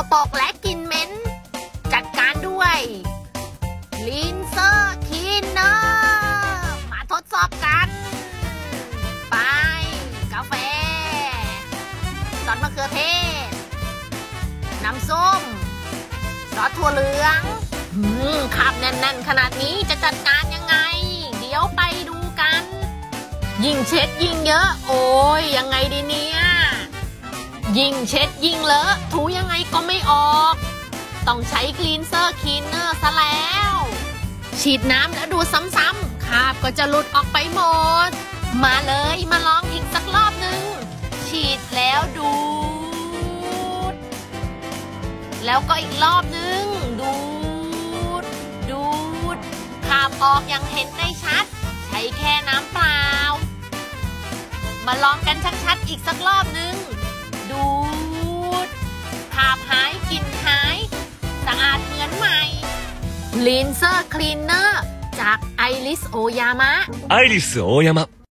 ปรกและกลิ่นเหม็นจัดการด้วยลินเซอร์คลีนเนอร์มาทดสอบกันไปกาแฟซอสมะเขือเทศน้ำส้มซอสถั่วเหลืองคราบแน่นๆขนาดนี้จะจัดการยังไงเดี๋ยวไปดูกันยิ่งเช็ดยิ่งเยอะโอ้ยยังไงดีเนี่ยยิ่งเช็ดยิ่งเลอะถูยังไงก็ไม่ออกต้องใช้คลีนเซอร์คลีนเนอร์ซะแล้วฉีดน้ำแล้วดูซ้ำๆคราบก็จะหลุดออกไปหมดมาเลยมาลองอีกสักรอบหนึ่งฉีดแล้วดูดแล้วก็อีกรอบหนึ่งดูดคราบออกอย่างเห็นได้ชัดใช้แค่น้ำเปล่ามาลองกันชัดๆอีกสักรอบหนึ่งดูดคราบหายกลิ่นหายสะอาดเหมือนใหม่ลินเซอร์คลีนเนอร์จากไอริสโอยามะ